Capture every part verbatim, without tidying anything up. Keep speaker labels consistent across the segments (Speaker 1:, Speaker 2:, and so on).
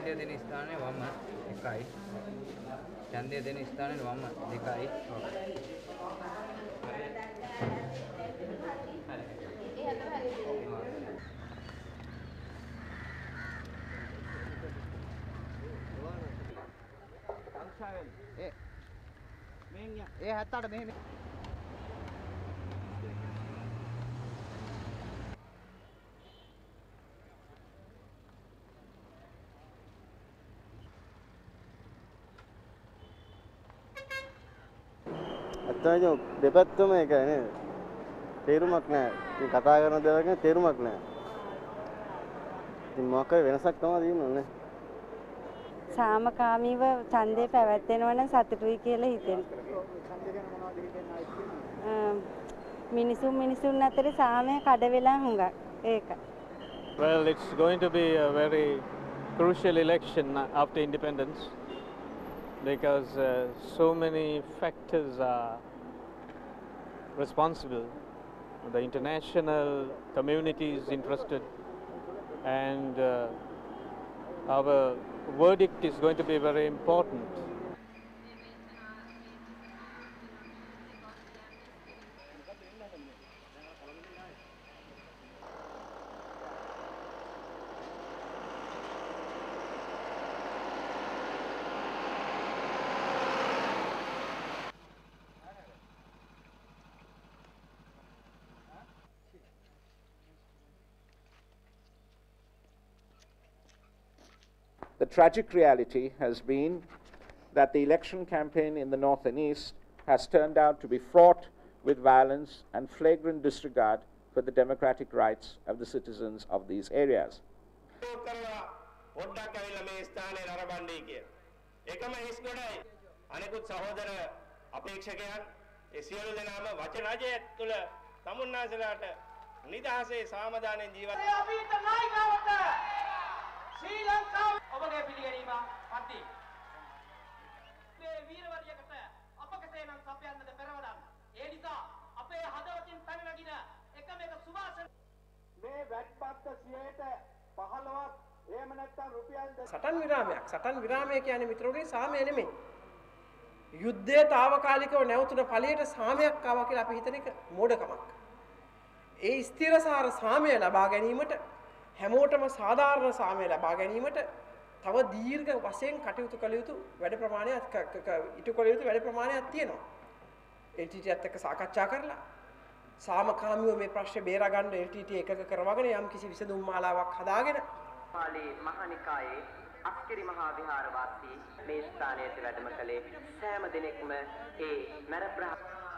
Speaker 1: ඡන්දය දෙන ස්ථානයේ වම එකයි. ඡන්දය දෙන ස්ථානයේ වම දෙකයි.
Speaker 2: ඒ මෙන් ඒ හැත්තට මෙහෙම
Speaker 3: අත්‍යවශ්‍ය දෙපැත්තම එකයි නේද? තේරුමක් නැහැ. මේ කතා කරන දේවල් ගැන තේරුමක් නැහැ. ඉතින් මොකක් හරි වෙනසක් තමයි තියෙන්නේ.
Speaker 4: සාමකාමීව ඡන්දේ පැවැත්වෙනවා නම් සතුටුයි කියලා හිතෙනවා. මිනිසුන් මිනිසුන් අතර සාමය කඩ වෙලා හුඟක්. ඒක.
Speaker 5: Well, it's going to be a very crucial election after independence because uh, so many factors are responsible. The international community is interested and uh, our verdict is going to be very important.
Speaker 6: The tragic reality has been that the election campaign in the north and east has turned out to be fraught with violence and flagrant disregard for the democratic rights of the citizens of these areas.
Speaker 7: ශ්‍රී ලංකාව ඔබගේ පිළිගැනීම පත්ති. මේ වීරවරියකට අප කෙසේනම් සපයන්නද පෙරවදන්න. ඒ නිසා අපේ හදවතින් පැන නගින එකම එක සුභාෂණ මේ වැට්පත්ත සියයට පහළොවක් එහෙම නැත්නම් රුපියල්
Speaker 8: සටන් විරාමයක්. සටන් විරාමය කියන්නේ මිත්‍රෝගේ සාමය නෙමෙයි. යුද්ධයේ తాවකාලිකව නැවතුන ඵලයට සාමයක් ආවා කියලා අපි හිතන එක මෝඩකමක්. ඒ ස්ථිරසාර සාමය ලබා ගැනීමට හැමෝටම සාධාරණ සාමය ලබා ගැනීමට තව දීර්ඝ වශයෙන් කටයුතු කළ යුතු වැඩ ප්‍රමාණයක් ඉටු කළ යුතු වැඩ ප්‍රමාණයක් තියෙනවා. එල් ටී ටී එකත් එක්ක සාකච්ඡා කරලා සාමකාමීව මේ ප්‍රශ්නේ බේරා ගන්න එල් ටී ටී එකක කරවගෙන යම් කිසි විසඳුම් මාලාවක් හදාගෙන
Speaker 9: පාලි මහානිකායේ අස්කිරි මහා විහාරවාසී මේ ස්ථානයේ වැඩම කළේ සෑම දිනෙකම ඒ මරප්‍රහ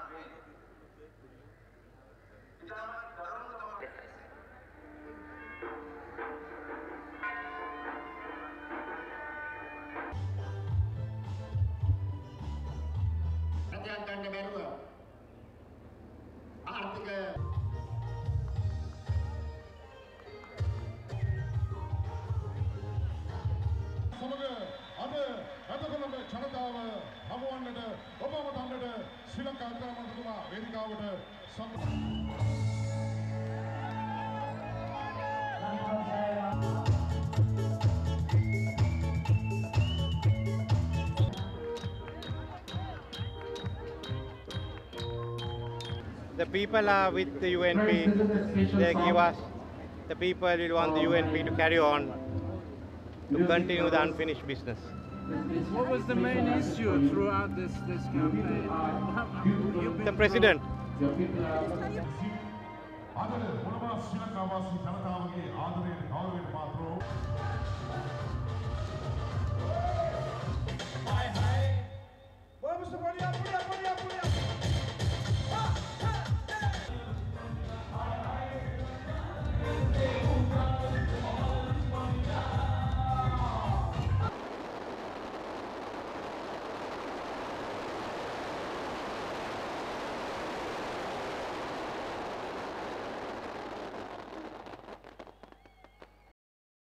Speaker 10: ගන්න බැරුව ආර්ථික සමග අද රජකොළඹ ජනතාව හමුවන්නට ඔබම දන්නට ශ්‍රී Lanka අග්‍රාමාත්‍යතුමා වේදිකාවට
Speaker 11: The people are with the U N P. They give us, the people will want the U N P to carry on, to continue the unfinished business.
Speaker 12: What was the main issue throughout this, this campaign?
Speaker 11: The president.
Speaker 10: I